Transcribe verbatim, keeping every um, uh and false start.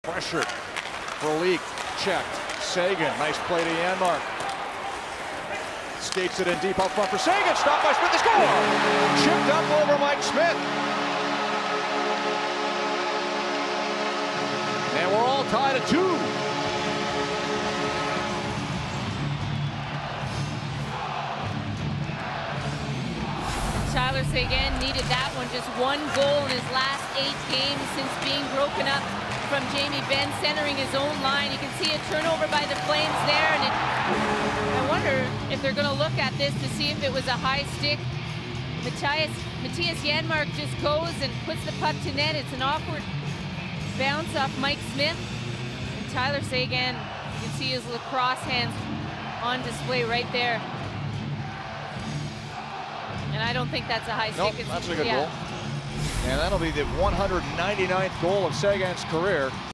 Pressured. Frolik checked. Seguin, nice play to Janmark. Skates it in deep out front for Seguin. Stopped by Smith. They score! Chipped up over Mike Smith. And we're all tied at two. Tyler Seguin needed that one. Just one goal in his last eight games since being broken up from Jamie Benn, centering his own line. You can see a turnover by the Flames there, and it, I wonder if they're going to look at this to see if it was a high stick. Matthias, Matthias Janmark just goes and puts the puck to net. It's an awkward bounce off Mike Smith. And Tyler Seguin, you can see his lacrosse hands on display right there. And I don't think that's a high Nope, stick. It's, that's a good yeah. goal. And that'll be the one hundred ninety-ninth goal of Seguin's career.